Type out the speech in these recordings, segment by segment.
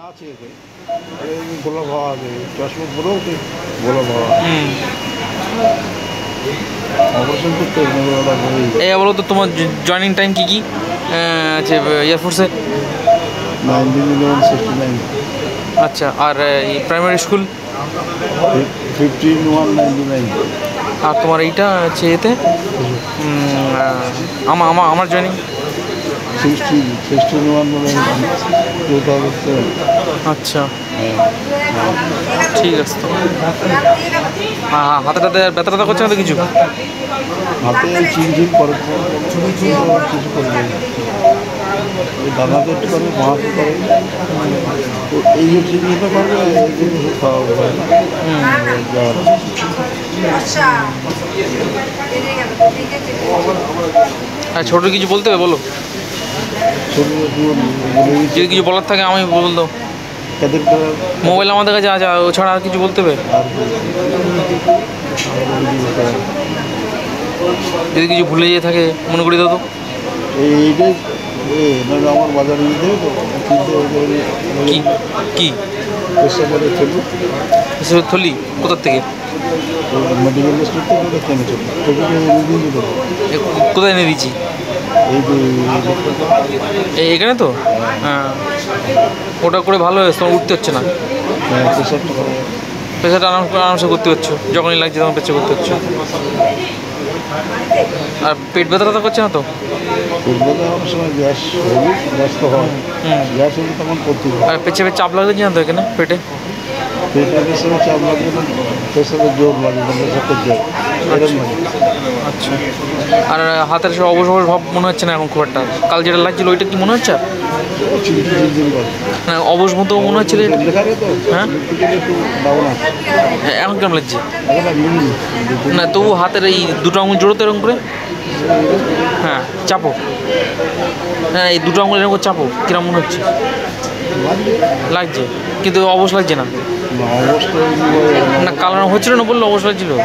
আছে এতে গোলাপ হওয়া আছে চশমা পরেও তো গোলাপ হওয়া অপারেশন করতে এই বলো তো তোমার জয়েনিং টাইম কী কী আছে এয়ারফোর্সে? 1969 আচ্ছা, আর প্রাইমারি স্কুল? 15/1/99 আর তোমার এইটা আছে এতে আমার জয়েনিং 16/1/2007 আচ্ছা, ঠিক আছে। তো হাতে টাতে ব্যথা ট্যাথা করছে না তো কিছু? হাতে চিনচিন করে কিছু করবে দাদাতে একটু করে মাহাতে করে তো এই যে চিনিটা পারবে এইগুলো খাওয়াবো আর ছোটো কিছু বলতে হবে বলো, যদি কিছু বলার থাকে আমি বল দাও। মোবাইল আমাদের কাছে আছে, ও ছাড়া আর কিছু বলতে হবে? যদি কিছু ভুলে যেয়ে থাকে মনে করি দাও তো। এইটাই আমার বাজারে নিতে হবে তো কি কি থলি কোথার থেকে? মেডিকেল স্টোর থেকে কিনে চলবে কোথায় এনে দিচ্ছি? এখানে তো হ্যাঁ, ওটা করে ভালো হয়েছে, তোমার উঠতে হচ্ছে না, প্রেশারটা আরামসে করতে পারছো, যখনই লাগছে তখন প্রেশার করতে হচ্ছে। আর পেট ব্যথা ট্যাথা করছে না তো? পেট ব্যথা অনেক সময় গ্যাস তো হয়, গ্যাস হলে তখন করতে হবে। আর পেছনে চাপ লাগছে না তো এখানে পেটে? পেটের সময় চাপ লাগবে না, প্রেশারের জোর লাগবে না, প্রেশারটা জোর এরকম লাগে। আচ্ছা, আর হাতের সব অবশ অবশ ভাব মনে হচ্ছে না এখন খুব একটা? কাল যেটা লাগছিল ওইটা কি মনে হচ্ছে? হ্যাঁ, অবশ মতো মনে হচ্ছিল। হ্যাঁ, এখন কেমন লাগছে? না তবু হাতের এই দুটো আঙুল জোড়ো তো এরকম করে, হ্যাঁ চাপো, হ্যাঁ এই দুটো আঙুল এরকম চাপো, কিরম মনে হচ্ছে? লাগছে কিন্তু অবশ লাগছে না? না কালার হচ্ছিল না বললো অবশ লাগছিল।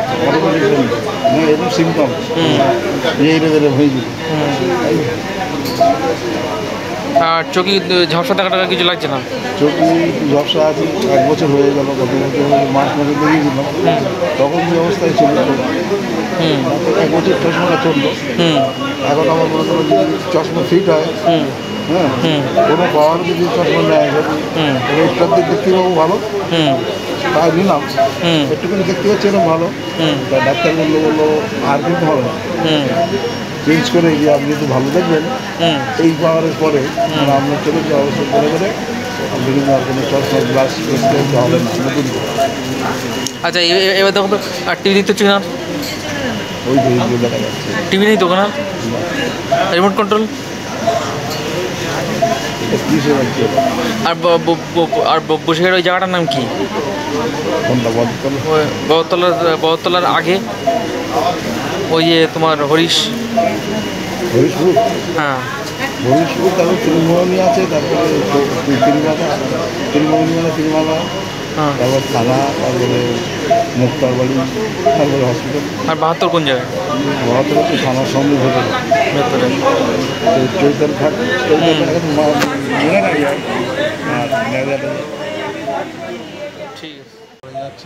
আর চোখে ঝাপসা টাকা টাকা কিছু লাগছে না? চোখে ঝাপসা আছে, 1 বছর হয়ে গেল, গত বছর মার্চ মাসে দেখিয়েছিলাম, তখন যে অবস্থায় ছিল 1 বছর চশমাটা চললো। এখন আমার মনে করো যদি চশমা ফিট হয়, হ্যাঁ কোনো পাওয়ার যদি চশমা নেয় একটার দিক দেখতে পাবো ভালো, তাই নিলাম, একটুখানি দেখতে পাচ্ছি এরকম ভালো, ডাক্তার বললো আর কিন্তু হবে না, চেঞ্জ করে গিয়ে আপনি যদি ভালো দেখবেন এই পাওয়ারের পরে আপনার চলে যে অবস্থা করে আপনি কিন্তু আর কোনো চশমা গ্লাস হবে না নতুন করে। আচ্ছা এবার দেখো তো, আর টিভি দেখতে হচ্ছে না? ওই ভিডিও দেখা যাচ্ছে, টিভি নেই তো ওখানে, রিমোট কন্ট্রোল? আর আর বসিরহাটের ওই জায়গাটার নাম কি? বহরতলার আগে ওই যে তোমার হরিশপুর, হ্যাঁ হরিশপুর, তারপর তিরুমোহনী আছে, তারপরে তিরুমালা, তারপর থানা, তারপরে মুক্তার বাড়ি, তারপরে হসপিটাল। আর 72 কোন জায়গায়? 72 হচ্ছে থানার সঙ্গে ভেতরে চৈতাল ঘাট, ঠিক আছে। যাচ্ছি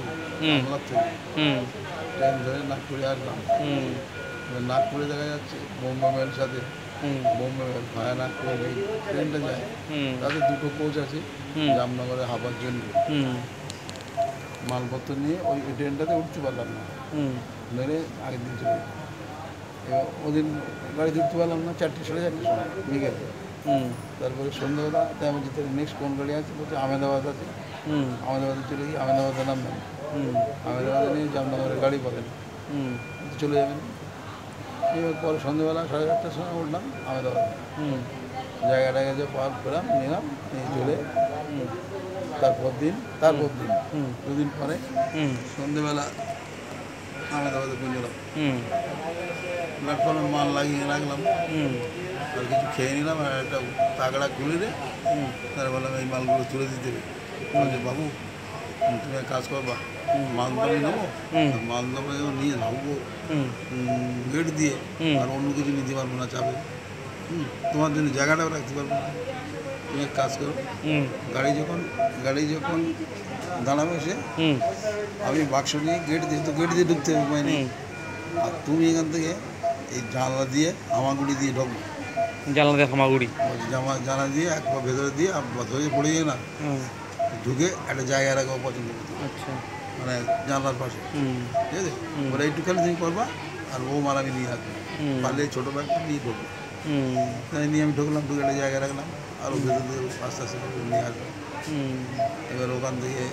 ট্রেন ধরে নাগপুরে আসলাম, নাগপুরে দেখা যাচ্ছে বোম্বে মেলের সাথে বোম্বে মেল ভায়া নাগপুরে এই ট্রেনটা যায়, তাদের 2টো কোচ আছে জামনগরে হাবার জন্য, মালপত্র নিয়ে ওই ট্রেনটাতে উঠতে পারলাম না, মেরে আগের দিন চলে গেল। এবার ওদিন গাড়ি উঠতে পারলাম না, 4টে 4:30 সময় বিকেলে। তারপরে সন্ধ্যাবেলা তাই আমি যেতে নেক্সট কোন গাড়ি আছে বলছে আহমেদাবাদ আছে, আহমেদাবাদে চলে গিয়ে আহমেদাবাদে নামবেন, আহমেদাবাদে নিয়ে জামনগরের গাড়ি পাবেন, চলে যাবেন। এবার পরে সন্ধ্যেবেলা 8:30টার সময় উঠলাম আহমেদাবাদে, জায়গাটায় যে পার্ক পেলাম, নিলাম, নিয়ে চলে তারপর দিন 2 দিন পরে সন্ধ্যেবেলা আহমেদাবাদে পৌঁছলাম, প্ল্যাটফর্মে মাল লাগিয়ে রাখলাম, আর কিছু খেয়ে নিলাম, আর একটা তাগড়া খুলে রে তারা বললাম এই মালগুলো তুলে দিতে হবে। বলছে বাবু তুমি এক কাজ করবা, মাল দামি নেবো, মাল দামে নিয়ে ঢুকবো গেট দিয়ে, আর অন্য কিছু নিতে পারবো না চাপে, তোমার জন্য জায়গাটাও রাখতে পারবো না, তুমি এক কাজ করো, গাড়ি যখন দাঁড়াবে এসে আমি বাক্স নিয়ে গেট দিয়ে ঢুকতে হবে উপায় নেই। আর তুমি এখান থেকে এই জানলা দিয়ে হামাগুড়ি দিয়ে ঢুকবে, জানলা দিয়ে হামাগুড়ি জানলা দিয়ে এক পা ভেতরে দিয়ে ধরে পড়ে যায় না, ঢুকে একটা জায়গায় রাখবো পছন্দ করতে, আচ্ছা মানে জানলার পাশে, ঠিক আছে? ওরা একটুখানি তুমি করবা আর ও মারামি নিয়ে আসবে, পারলে ছোটো ব্যাগটা নিয়ে ঢুকবে, তাই নিয়ে আমি ঢুকলাম, ঢুকে একটা জায়গায় রাখলাম আর ও ভেতর দিয়ে আস্তে আস্তে করে নিয়ে আসবে। এবার ওখান থেকে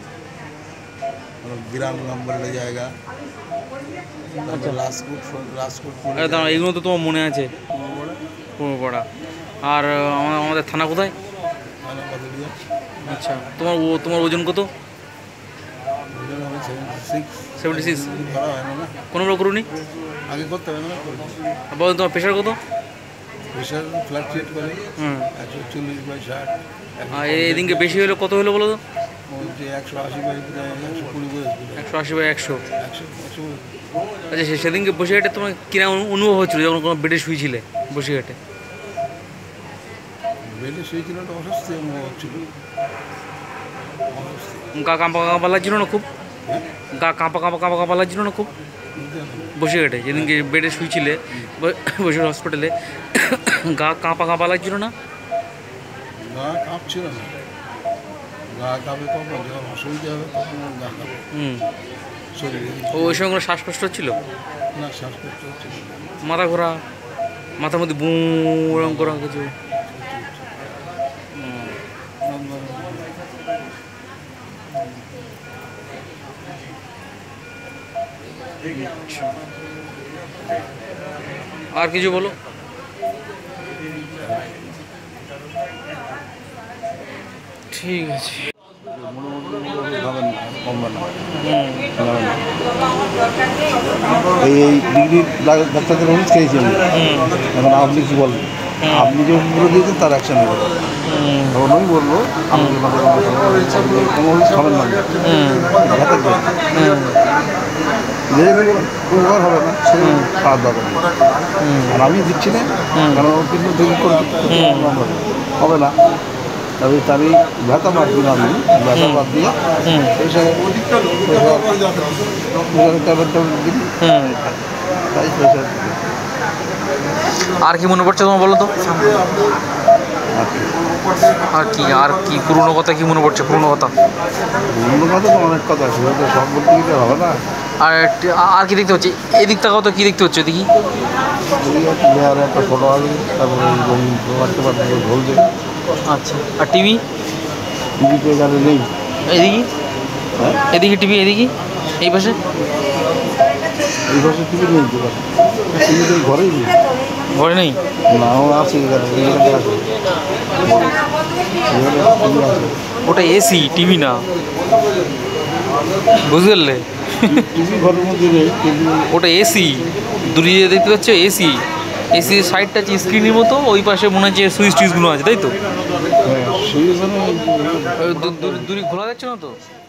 বিরাম নম্বরের জায়গা, রাজকোট এগুলো তো তোমার মনে আছে, পূর্বপাড়া। আর আমাদের থানা কোথায়? আচ্ছা, তোমার ওজন কত? 76। কোনো বড় করুনি আগে করতে হবে না, বলো তোমার প্রেশার কত? প্রেশার ফ্লাকচুয়েট করে 140/60। আর এদিনকে বেশি হলো কত হলো বলো তো? 180/100। আচ্ছা, সেদিনকে বসিরহাটে তোমার কিরকম অনুভব হচ্ছিল যখন কোনো বেডে শুয়েছিলে বসিরহাটে? বেডে শুয়েছিল, একটা অস্বস্তি অনুভব হচ্ছিল, গা কাঁপা লাগছিল না খুব? গা কাঁপা লাগছিল না খুব বসিরহাটে যেদিনকে বেডে শুয়েছিলে বসিরহাট হসপিটালে? গা কাঁপা লাগছিল না? গা কাঁপছিল না, গা কাঁপে কখন যখন অসুবিধা হবে তখন গা কাঁপে শরীরে। ওই সময় কোনো শ্বাসকষ্ট হচ্ছিল না? শ্বাসকষ্ট হচ্ছিল, মাথা ঘোরা, মাথার মধ্যে বুঁ এরকম করা কিছু? আর কিছু বলো। ঠিক আছে, খাবেন না, কমবে না, এই ডিগ্রির ডাক্তারদের ওষুধ খেয়েছি আমি। এখন আপনি কি বলবেন? আপনি যে ওষুধগুলো দিয়েছেন তার অ্যাকশন হবে, তখন আমি বলবো আমাকে কোনো ওষুধ খাবেন না, উপকার হবে না, সে খারাপ দরকার নেই। আর আমি দিচ্ছি না, কারণ কিন্তু হবে না। তবে তারই ব্যথা বাদ দিলাম, আমি ব্যথা বাদ দিয়ে ট্যাবলেট দিন, তাই প্রেশার। আর কি মনে পড়ছে তোমার বলো তো? আর কি পুরনো কথা কি মনে পড়ছে? পুরনো কথা তো অনেক কথা আছে, সব বলতে গেলে হবে না। আর কি দেখতে হচ্ছে? এই দিকটা কত কি দেখতে হচ্ছে দেখি? একটা ফটো আছে, তারপরে ঝোল দেবে। আচ্ছা, আর টিভি? টিভিতে এখানে নেই। এদিকে? হ্যাঁ, এদিকে টিভি, এদিকে এই পাশে? এই পাশে টিভি নেই, টিভি তো ঘরেই নেই। ঘরে নেই? না, আছে আছে। ওটা এসি, টিভি না, বুঝতে পারলে? টিভি ঘরের মধ্যে নেই, ওটা এসি, দূরে দেখতে পাচ্ছ এসি। এসি সাইডটা আছে স্ক্রিনের মতো, ওই পাশে মনে হচ্ছে সুইচ টুইচগুলো আছে, তাই তো? সেই দূরে খোলা যাচ্ছে না তো?